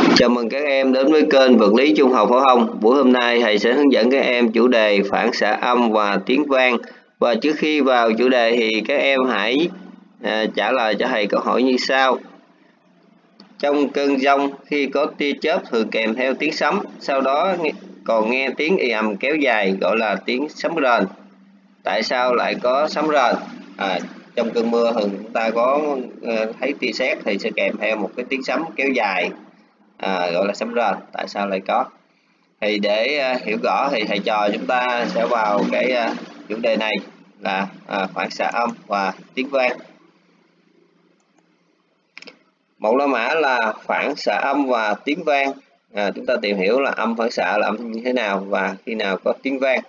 Chào mừng các em đến với kênh Vật lý Trung học phổ thông. Buổi hôm nay thầy sẽ hướng dẫn các em chủ đề phản xạ âm và tiếng vang. Và trước khi vào chủ đề thì các em hãy trả lời cho thầy câu hỏi như sau. Trong cơn giông, khi có tia chớp thường kèm theo tiếng sấm, sau đó còn nghe tiếng ì ầm kéo dài gọi là tiếng sấm rền. Tại sao lại có sấm rền? Trong cơn mưa thường chúng ta có thấy tia sét thì sẽ kèm theo một cái tiếng sấm kéo dài, gọi là sấm rền. Tại sao lại có? Thì để hiểu rõ thì thầy trò chúng ta sẽ vào cái chủ đề này là phản xạ âm và tiếng vang. Một la mã là phản xạ âm và tiếng vang. Chúng ta tìm hiểu là âm phản xạ là âm như thế nào và khi nào có tiếng vang.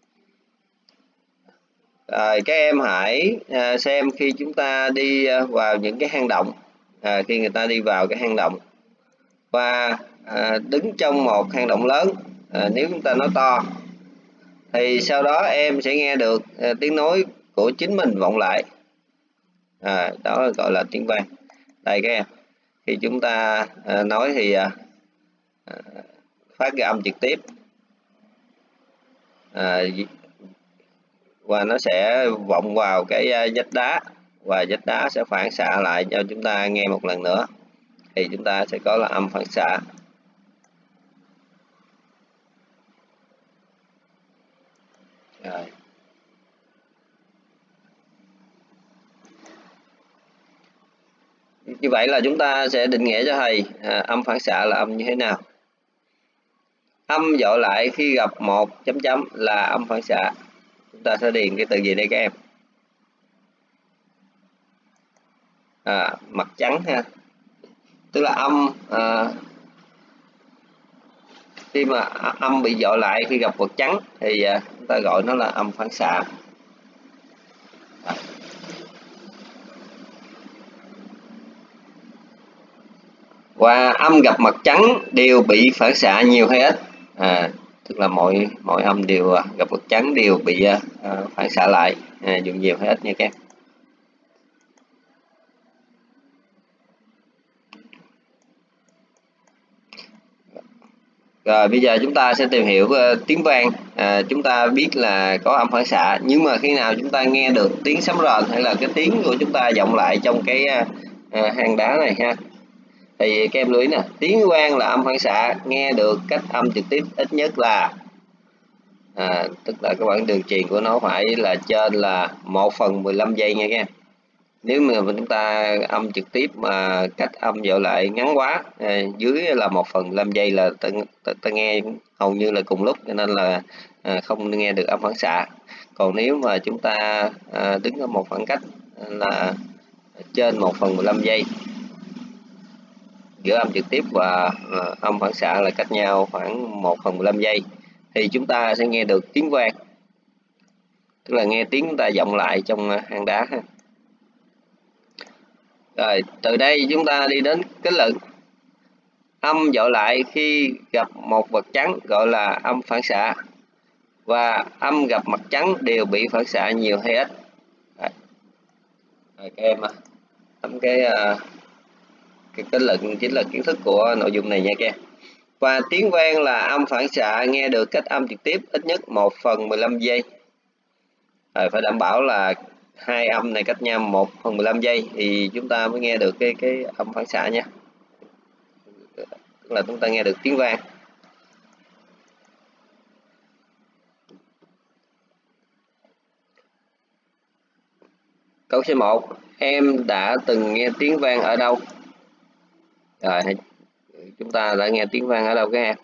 Các em hãy xem khi chúng ta đi vào những cái hang động, khi người ta đi vào cái hang động và đứng trong một hang động lớn, nếu chúng ta nói to thì sau đó em sẽ nghe được tiếng nói của chính mình vọng lại, đó gọi là tiếng vang. Đây các em, khi chúng ta nói thì phát ra âm trực tiếp, và nó sẽ vọng vào cái vách đá và vách đá sẽ phản xạ lại cho chúng ta nghe một lần nữa, thì chúng ta sẽ có là âm phản xạ. Như vậy là chúng ta sẽ định nghĩa cho thầy âm phản xạ là âm như thế nào. Âm dội lại khi gặp một chấm chấm là âm phản xạ. Chúng ta sẽ điền cái từ gì đây các em? Mặt trắng ha. Tức là âm khi mà âm bị dội lại khi gặp vật trắng thì chúng ta gọi nó là âm phản xạ. Và âm gặp mặt trắng đều bị phản xạ nhiều hay ít? Tức là mọi âm đều gặp vật trắng đều bị phản xạ lại, dù nhiều hay ít nha các em. Rồi bây giờ chúng ta sẽ tìm hiểu tiếng vang. Chúng ta biết là có âm phản xạ, nhưng mà khi nào chúng ta nghe được tiếng sấm rền hay là cái tiếng của chúng ta vọng lại trong cái hang đá này ha, thì các em lưu ý nè, tiếng vang là âm phản xạ nghe được cách âm trực tiếp ít nhất là tức là cái quãng đường truyền của nó phải là trên là 1/15 giây nha các em. Nếu mà chúng ta âm trực tiếp mà cách âm dội lại ngắn quá, dưới là 1/15 giây là ta nghe hầu như là cùng lúc, cho nên là không nghe được âm phản xạ. Còn nếu mà chúng ta đứng ở một khoảng cách là trên 1/15 giây giữa âm trực tiếp và âm phản xạ là cách nhau khoảng 1/15 giây thì chúng ta sẽ nghe được tiếng vang, tức là nghe tiếng chúng ta vọng lại trong hang đá ha. Rồi từ đây chúng ta đi đến kết luận. Âm dội lại khi gặp một vật trắng gọi là âm phản xạ, và âm gặp mặt trắng đều bị phản xạ nhiều hay ít. Rồi các em tấm cái kết luận chính là kiến thức của nội dung này nha các em. Và tiếng vang là âm phản xạ nghe được cách âm trực tiếp ít nhất 1/15 giây. Phải đảm bảo là hai âm này cách nhau 1/15 giây thì chúng ta mới nghe được cái âm phản xạ nha, tức là chúng ta nghe được tiếng vang. Câu số 1, em đã từng nghe tiếng vang ở đâu? Rồi chúng ta đã nghe tiếng vang ở đâu các em?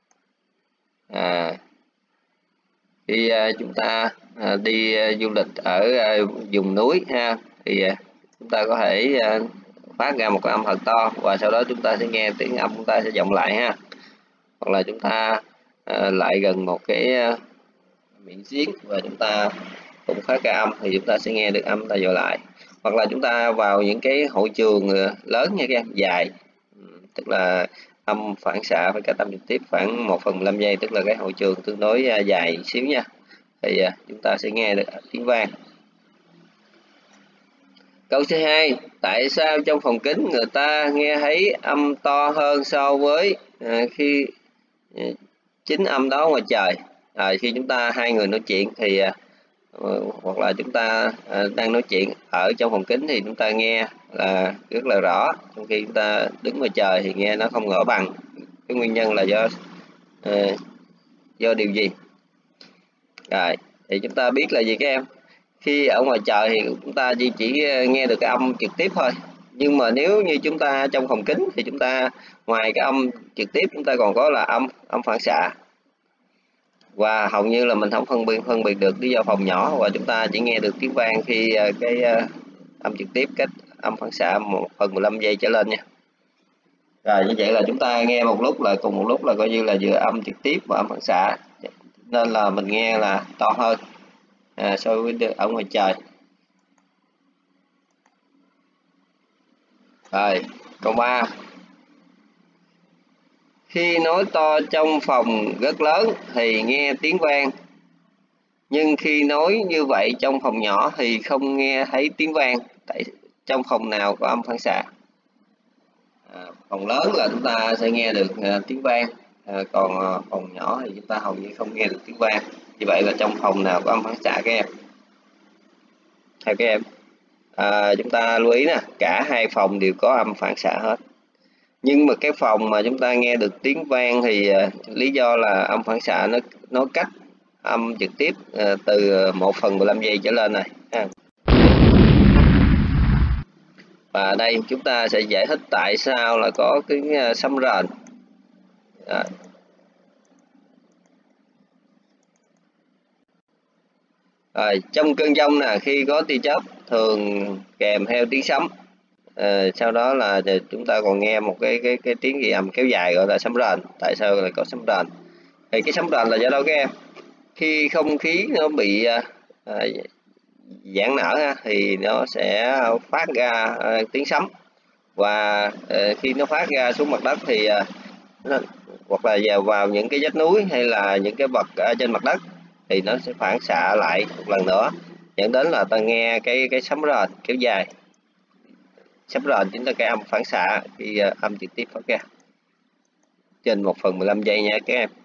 Khi chúng ta đi du lịch ở vùng núi ha, thì chúng ta có thể phát ra một cái âm thật to và sau đó chúng ta sẽ nghe tiếng âm chúng ta sẽ vọng lại ha. Hoặc là chúng ta lại gần một cái miệng giếng và chúng ta cũng phát ra âm thì chúng ta sẽ nghe được âm ta dội lại. Hoặc là chúng ta vào những cái hội trường lớn nha các em, dài, tức là âm phản xạ với cách âm trực tiếp khoảng 1/15 giây, tức là cái hội trường tương đối dài xíu nha, thì chúng ta sẽ nghe được tiếng vang. Câu C2, tại sao trong phòng kính người ta nghe thấy âm to hơn so với khi chính âm đó ngoài trời? Khi chúng ta hai người nói chuyện thì hoặc là chúng ta đang nói chuyện ở trong phòng kính thì chúng ta nghe là rất là rõ, trong khi chúng ta đứng ngoài trời thì nghe nó không rõ bằng. Cái nguyên nhân là do điều gì? Rồi thì chúng ta biết là gì các em? Khi ở ngoài trời thì chúng ta chỉ nghe được cái âm trực tiếp thôi, nhưng mà nếu như chúng ta trong phòng kính thì chúng ta ngoài cái âm trực tiếp chúng ta còn có là âm phản xạ, và hầu như là mình không phân biệt được lý do phòng nhỏ, và chúng ta chỉ nghe được tiếng vang khi cái âm trực tiếp cách âm phản xạ 1/15 giây trở lên nha. Rồi như vậy là chúng ta nghe một lúc là cùng một lúc là coi như là vừa âm trực tiếp và âm phản xạ, nên là mình nghe là to hơn so với ở ngoài trời. Rồi câu 3, khi nói to trong phòng rất lớn thì nghe tiếng vang, nhưng khi nói như vậy trong phòng nhỏ thì không nghe thấy tiếng vang. Tại trong phòng nào có âm phản xạ? Phòng lớn là chúng ta sẽ nghe được tiếng vang, còn phòng nhỏ thì chúng ta hầu như không nghe được tiếng vang. Như vậy là trong phòng nào có âm phản xạ các em? Theo các em, chúng ta lưu ý nè, cả hai phòng đều có âm phản xạ hết, nhưng mà cái phòng mà chúng ta nghe được tiếng vang thì lý do là âm phản xạ nó cách âm trực tiếp từ 1/15 giây trở lên này. Và đây chúng ta sẽ giải thích tại sao là có cái sấm rền. Rồi, trong cơn dông nè, khi có tia chớp thường kèm theo tiếng sấm. Sau đó là chúng ta còn nghe một cái tiếng ghi âm kéo dài gọi là sấm rền. Tại sao lại có sấm rền? Thì cái sấm rền là do đâu các em? Khi không khí nó bị giãn nở thì nó sẽ phát ra tiếng sấm, và khi nó phát ra xuống mặt đất thì hoặc là vào những cái vách núi hay là những cái vật ở trên mặt đất thì nó sẽ phản xạ lại một lần nữa, dẫn đến là ta nghe cái sấm rền kéo dài. Sấm rền chính là cái âm phản xạ khi âm trực tiếp phát ra trên 1/15 giây nha các em.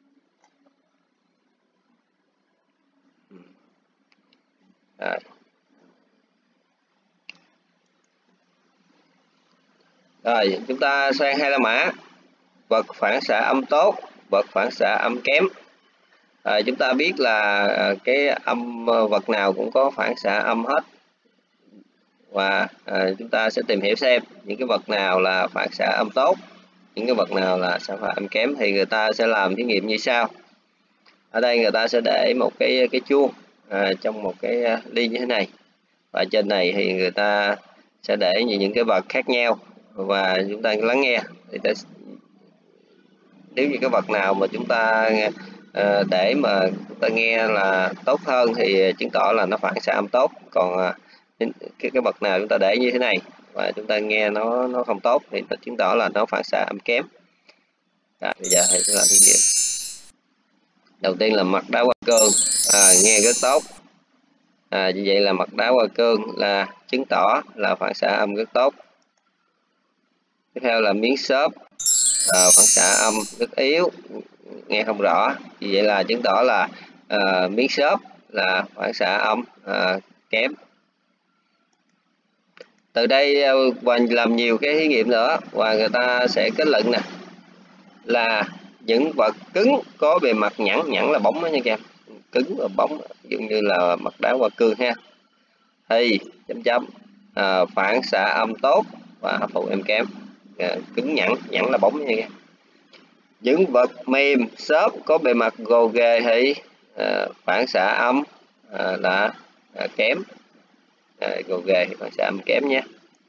Rồi chúng ta sang hai la mã: vật phản xạ âm tốt, vật phản xạ âm kém. Chúng ta biết là cái vật nào cũng có phản xạ âm hết, và chúng ta sẽ tìm hiểu xem những cái vật nào là phản xạ âm tốt, những cái vật nào là phản xạ âm kém. Thì người ta sẽ làm thí nghiệm như sau. Ở đây người ta sẽ để một cái chuông trong một cái ly như thế này, và trên này thì người ta sẽ để những cái vật khác nhau, và chúng ta lắng nghe. Thì nếu như cái vật nào mà chúng ta để mà chúng ta nghe là tốt hơn thì chứng tỏ là nó phản xạ âm tốt, còn cái vật nào chúng ta để như thế này và chúng ta nghe nó không tốt thì nó chứng tỏ là nó phản xạ âm kém. Bây giờ thầy sẽ làm thí nghiệm. Đầu tiên là mặt đá hoa cương, nghe rất tốt. Như vậy là mặt đá hoa cương là chứng tỏ là phản xạ âm rất tốt. Tiếp theo là miếng xốp, phản xạ âm rất yếu, nghe không rõ. Như vậy là chứng tỏ là miếng xốp là phản xạ âm kém. Từ đây và làm nhiều cái thí nghiệm nữa, và người ta sẽ kết luận nè là những vật cứng có bề mặt nhẵn là bóng đó nha các em, cứng và bóng, ví dụ như là mặt đá hoa cương ha, thì phản xạ âm tốt và hấp thụ âm kém. Cứng nhẵn là bóng nha các em. Những vật mềm xốp có bề mặt gồ ghề thì phản xạ âm là kém, gồ ghề thì phản xạ âm kém nhé.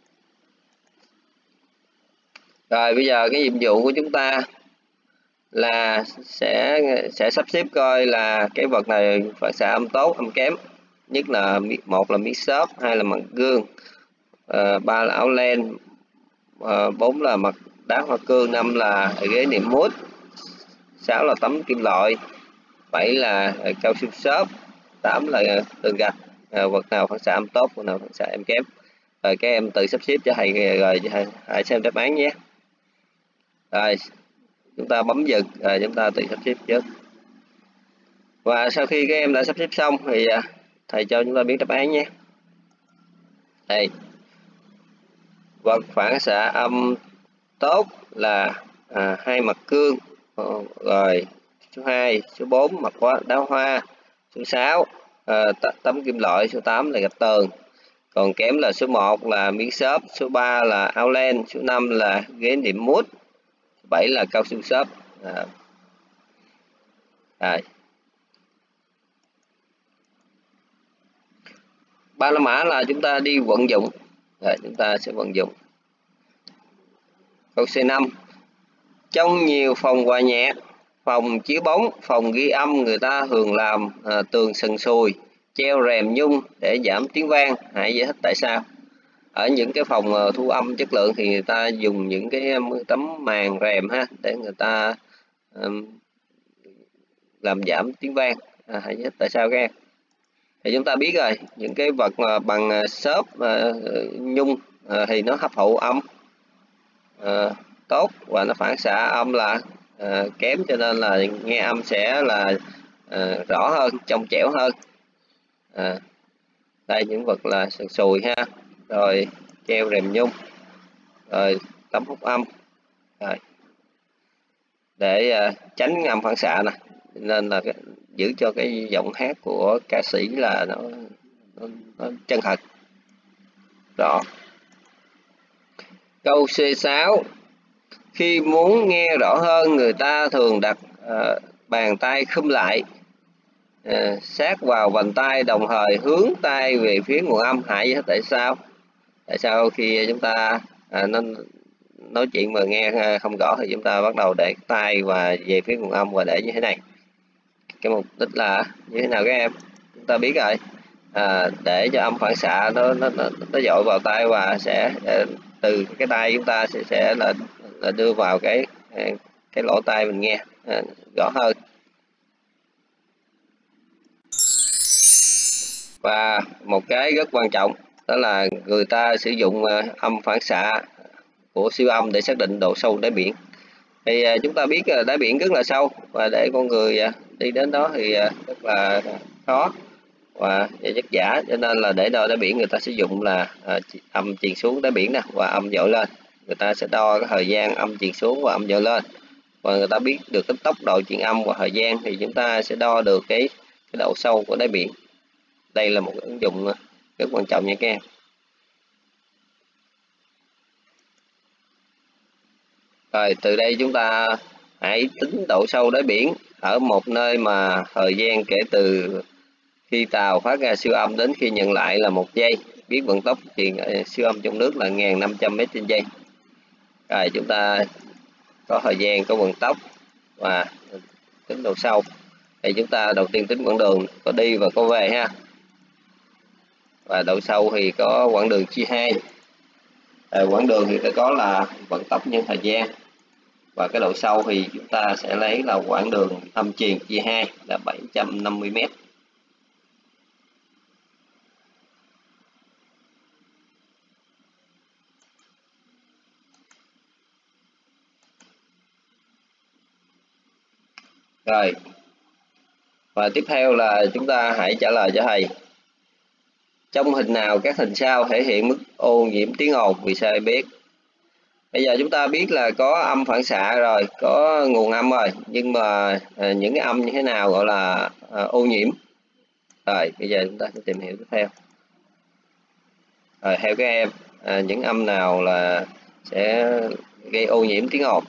Rồi bây giờ cái nhiệm vụ của chúng ta là sẽ sắp xếp coi là cái vật này phản xạ âm tốt, âm kém. Nhất là một là miếng xốp, hai là mặt gương, ba là áo len, 4 là mặt đá hoa cương, 5 là ghế niệm mút, 6 là tấm kim loại, 7 là cao su xốp, 8 là tường gạch. Vật nào phản xạ âm tốt, vật nào phản xạ âm kém. Rồi các em tự sắp xếp cho thầy, rồi hãy xem đáp án nhé. Rồi chúng ta bấm dừng, rồi chúng ta tự sắp xếp trước. Và sau khi các em đã sắp xếp xong thì thầy cho chúng ta biết đáp án nhé. Đây, vật phản xạ âm tốt là hai mặt cương, rồi số 2, số 4 mặt đá hoa, số 6 tấm kim loại, số 8 là gạch tường, còn kém là số 1 là miếng xốp, số 3 là áo len, số 5 là ghế nệm mút, số 7 là cao su xốp. Ba la mã là chúng ta đi vận dụng, rồi chúng ta sẽ vận dụng. Câu C5, trong nhiều phòng hòa nhạc, phòng chiếu bóng, phòng ghi âm, người ta thường làm tường sần sùi, treo rèm nhung để giảm tiếng vang. Hãy giải thích tại sao. Ở những cái phòng thu âm chất lượng thì người ta dùng những cái tấm màn rèm ha, để người ta làm giảm tiếng vang. Hãy giải thích tại sao các em. Thì chúng ta biết rồi, những cái vật bằng xốp, nhung thì nó hấp thụ âm tốt và nó phản xạ âm là kém, cho nên là nghe âm sẽ là rõ hơn, trong trẻo hơn. Đây những vật là sần sùi ha, rồi treo rèm nhung, rồi tấm hút âm, rồi để tránh âm phản xạ nè, nên là giữ cho cái giọng hát của ca sĩ là nó chân thật rõ. Câu C6, khi muốn nghe rõ hơn, người ta thường đặt bàn tay khum lại sát vào vành tay, đồng thời hướng tay về phía nguồn âm. Hãy giải thích tại sao. Tại sao khi chúng ta nói chuyện mà nghe không rõ thì chúng ta bắt đầu để tay và về phía nguồn âm và để như thế này. Cái mục đích là như thế nào các em? Chúng ta biết rồi, để cho âm phản xạ nó dội vào tay và sẽ từ cái tay chúng ta sẽ là đưa vào cái lỗ tai mình nghe rõ hơn. Và một cái rất quan trọng đó là người ta sử dụng âm phản xạ của siêu âm để xác định độ sâu đáy biển. Thì chúng ta biết đáy biển rất là sâu, và để con người đi đến đó thì rất là khó và vất vả, cho nên là để đo đáy biển người ta sử dụng là âm truyền xuống đáy biển nè và âm dội lên. Người ta sẽ đo cái thời gian âm truyền xuống và âm dội lên, và người ta biết được cái tốc độ truyền âm và thời gian thì chúng ta sẽ đo được cái độ sâu của đáy biển. Đây là một ứng dụng rất quan trọng nha các em. Rồi từ đây chúng ta hãy tính độ sâu đáy biển ở một nơi mà thời gian kể từ khi tàu phát ra siêu âm đến khi nhận lại là 1 giây. Biết vận tốc truyền siêu âm trong nước là 1500 m/giây. Rồi chúng ta có thời gian, có vận tốc và tính độ sâu. Thì chúng ta đầu tiên tính quãng đường có đi và có về ha. Và độ sâu thì có quãng đường chia 2. Quãng đường thì có là vận tốc nhân thời gian, và cái độ sâu thì chúng ta sẽ lấy là quãng đường âm truyền chia 2 là 750 m. Rồi, và tiếp theo là chúng ta hãy trả lời cho thầy. Trong hình nào các hình sau thể hiện mức ô nhiễm tiếng ồn? Vì sao em biết? Bây giờ chúng ta biết là có âm phản xạ rồi, có nguồn âm rồi, nhưng mà những cái âm như thế nào gọi là ô nhiễm? Rồi bây giờ chúng ta sẽ tìm hiểu tiếp theo. Rồi theo các em, những âm nào là sẽ gây ô nhiễm tiếng ồn?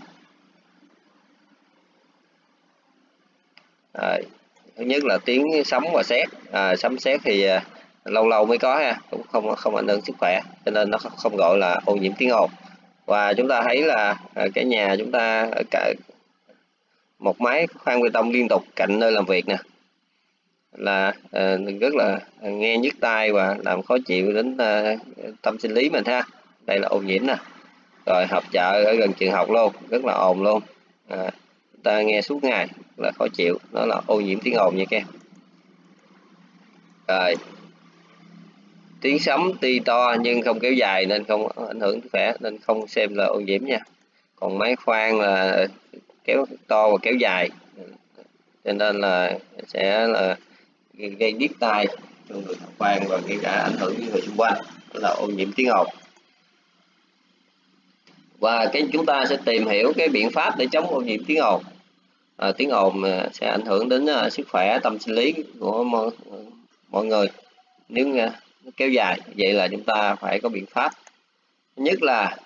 Thứ nhất là tiếng sấm và sét. Sấm sét thì lâu lâu mới có ha, cũng không ảnh hưởng sức khỏe, cho nên nó không gọi là ô nhiễm tiếng ồn. Và chúng ta thấy là cái nhà chúng ta ở cả một máy khoan bê tông liên tục cạnh nơi làm việc nè, là rất là nghe nhức tai và làm khó chịu đến tâm sinh lý mình ha. Đây là ô nhiễm nè. Rồi họp chợ ở gần trường học luôn, rất là ồn luôn, chúng ta nghe suốt ngày là khó chịu, đó là ô nhiễm tiếng ồn nha các em. Rồi tiếng sấm tuy to nhưng không kéo dài nên không ảnh hưởng sức khỏe, nên không xem là ô nhiễm nha. Còn máy khoan là kéo to và kéo dài, cho nên là sẽ là gây điếc tai cho người khoan và gây cả ảnh hưởng với người xung quanh, đó là ô nhiễm tiếng ồn. Và chúng ta sẽ tìm hiểu cái biện pháp để chống ô nhiễm tiếng ồn. Tiếng ồn sẽ ảnh hưởng đến sức khỏe tâm sinh lý của mọi người nếu nó kéo dài. Vậy là chúng ta phải có biện pháp. Thứ nhất là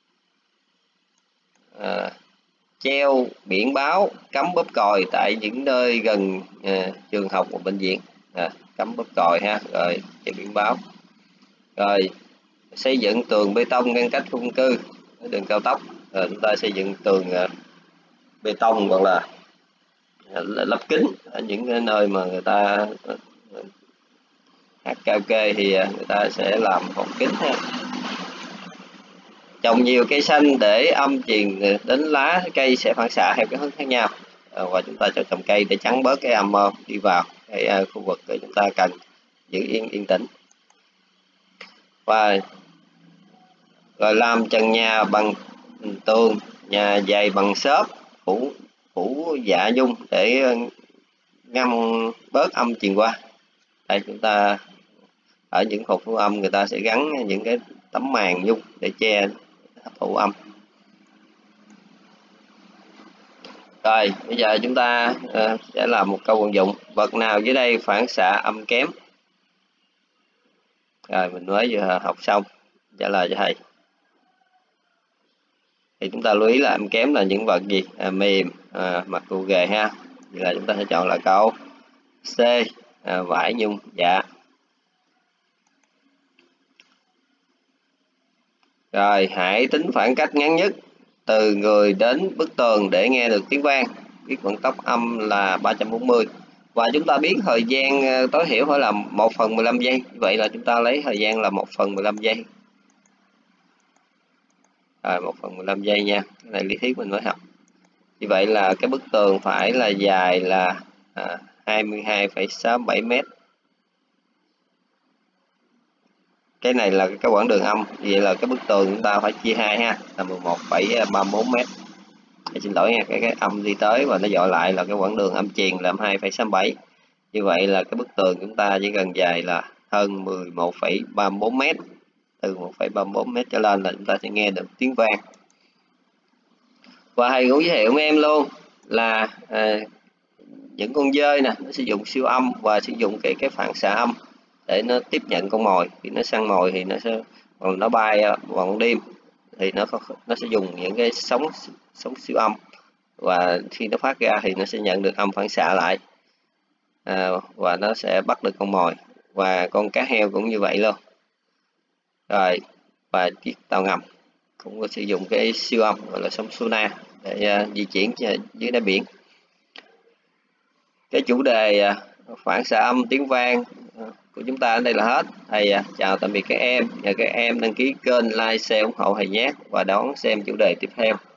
treo biển báo cấm bóp còi tại những nơi gần trường học và bệnh viện. Cấm bóp còi ha, rồi treo biển báo. Rồi xây dựng tường bê tông ngăn cách khu dân cư ở đường cao tốc. Rồi chúng ta xây dựng tường bê tông hoặc là lắp kính ở những cái nơi mà người ta hát karaoke thì người ta sẽ làm phòng kính ha. Trồng nhiều cây xanh để âm truyền đến lá cây sẽ phản xạ theo cái hướng khác nhau. Và chúng ta cho trồng cây để chắn bớt cái âm đi vào cái khu vực để chúng ta cần giữ yên tĩnh. Và rồi làm trần nhà bằng tường nhà dày bằng xốp phủ dạ nhung để ngăn bớt âm truyền qua. Đây, chúng ta ở những hộp thu âm người ta sẽ gắn những cái tấm màn nhung để che hấp thụ âm. Rồi bây giờ chúng ta sẽ làm một câu vận dụng. Vật nào dưới đây phản xạ âm kém? Rồi mình mới vừa học xong, trả lời cho thầy. Thì chúng ta lưu ý là âm kém là những vật gì? Mềm, mặt gù ghề ha. Vậy là chúng ta sẽ chọn là câu C, vải nhung dạ. Rồi hãy tính khoảng cách ngắn nhất từ người đến bức tường để nghe được tiếng vang. Biết vận tốc âm là 340. Và chúng ta biết thời gian tối thiểu phải là 1/15 giây. Vậy là chúng ta lấy thời gian là 1/15 giây. Rồi 1/15 giây nha. Cái này lý thuyết mình mới học. Như vậy là cái bức tường phải là dài là 22,67 m. Cái này là cái quãng đường âm. Vậy là cái bức tường chúng ta phải chia hai ha, là 11,34 m. Xin lỗi nha, cái âm đi tới và nó dội lại là cái quãng đường âm truyền là 2,67. Như vậy là cái bức tường chúng ta chỉ cần dài là hơn 11,34 m. Từ 1,34 m trở lên là chúng ta sẽ nghe được tiếng vang. Và thầy cũng giới thiệu với em luôn là những con dơi nè, nó sử dụng siêu âm và sử dụng cái phản xạ âm để nó tiếp nhận con mồi. Khi nó săn mồi thì nó sẽ, còn nó bay vào đêm thì nó sẽ dùng những cái sóng siêu âm, và khi nó phát ra thì nó sẽ nhận được âm phản xạ lại, và nó sẽ bắt được con mồi. Và con cá heo cũng như vậy luôn. Rồi, và chiếc tàu ngầm cũng có sử dụng cái siêu âm gọi là sóng sonar để di chuyển dưới đáy biển. Cái chủ đề phản xạ âm tiếng vang của chúng ta ở đây là hết. Thầy chào tạm biệt các em, nhờ các em đăng ký kênh, like, share, ủng hộ thầy nhé, và đón xem chủ đề tiếp theo.